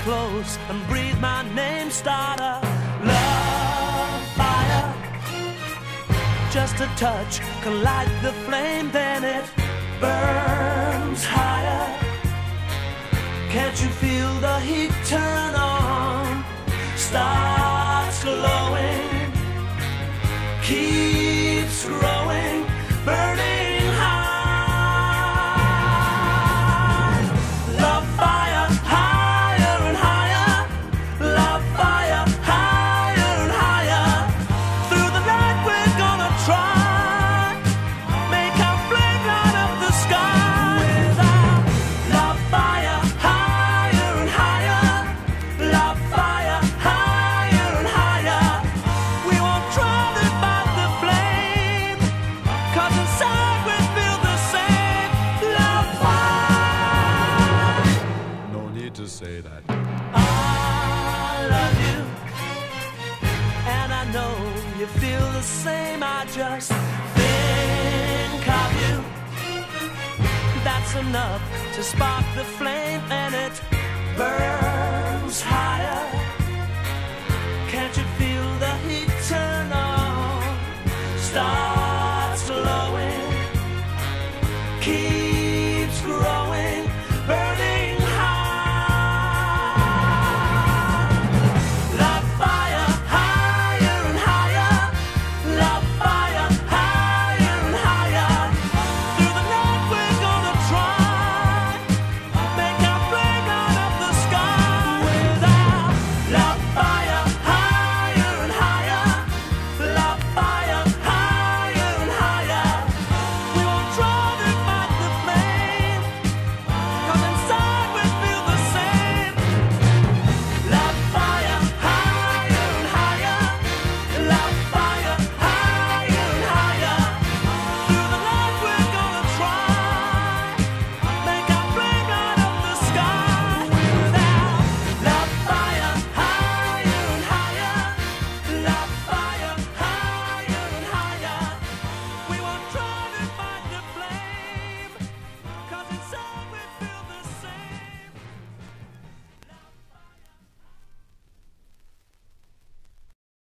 close and breathe my name. Start a love fire. Just a touch can light the flame, then it burns higher. Can't you feel the heat turn on? Starts glowing, keeps growing, burning high. Love fire, higher and higher. Love fire, higher and higher. Through the night we're gonna try, make our flame light up the sky. With our love fire, higher and higher. Love fire, higher and higher. We won't try to fight the flame, 'cause inside we feel the same. Love fire. No need to say that. I love you, and I know you feel the same. I just think of you. That's enough to spark the flame, and it burns higher.